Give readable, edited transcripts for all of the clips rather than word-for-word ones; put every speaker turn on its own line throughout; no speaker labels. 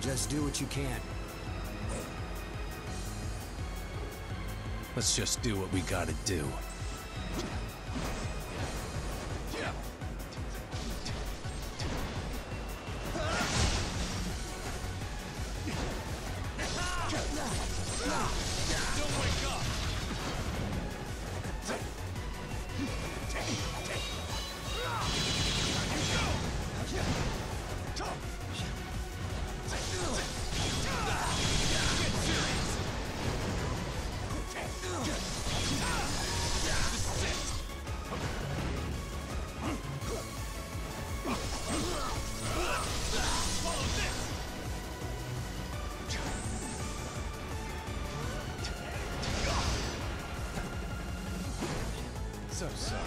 Just do what you can.
Let's just do what we gotta do.
So sorry.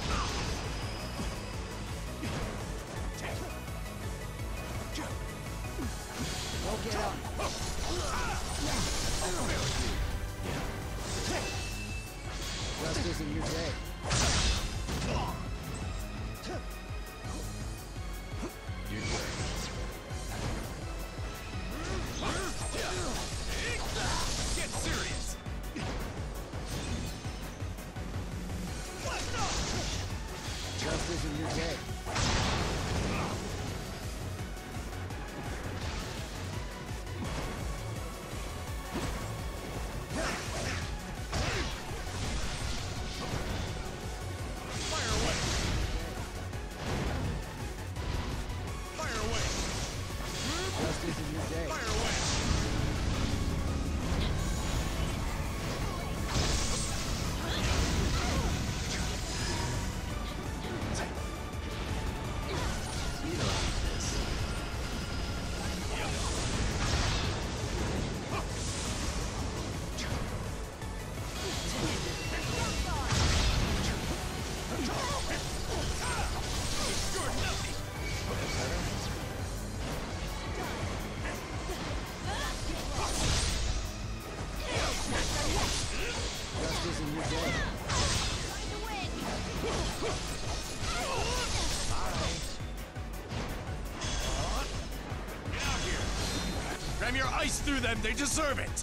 Don't get up. Just isn't your day.
You're good.
Get serious!
Just isn't your day.
Fire away! Fire away!
Just isn't your day.
Fire away!
Just isn't your day.
Get out here! Ram your ice through them, they deserve it!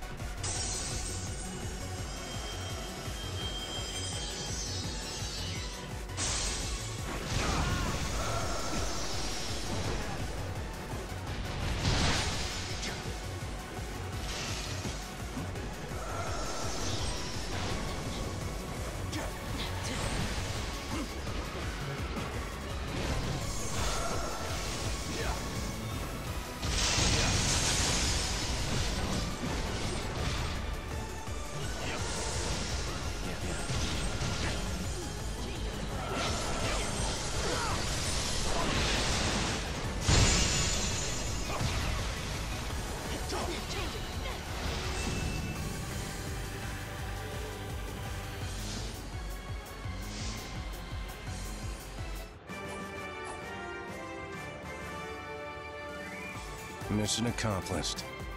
Mission accomplished.